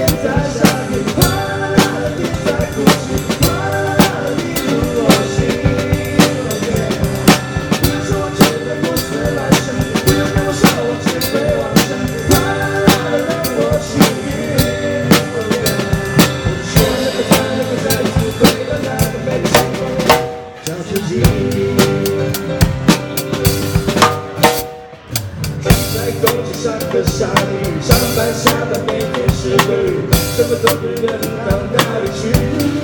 上课下雨，上班下班每天是个雨，什么都不能到哪里去。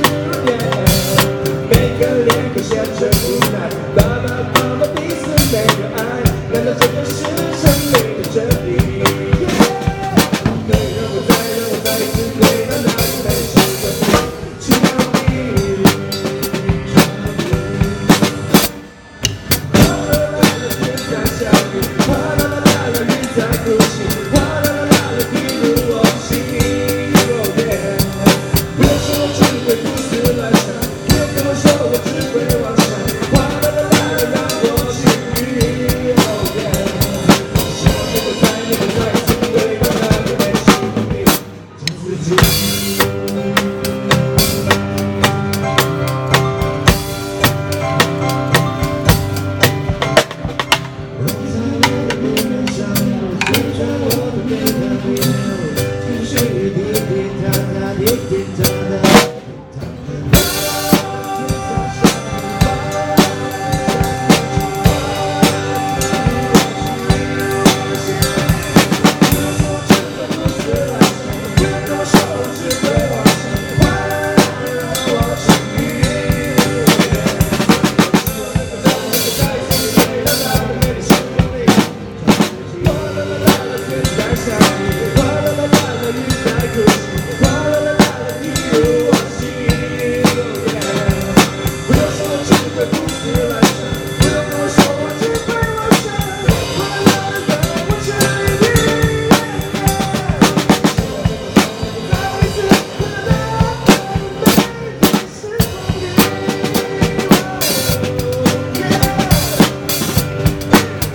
每个脸孔显着无奈，爸爸妈妈彼此没有爱，难道这就是生命的真理？对让我再一次回到那个没事的你，去哪里？哗啦啦啦，天在下雨，哗啦啦啦，雨在哭泣。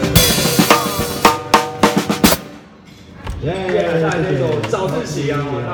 大家这首早自习啊。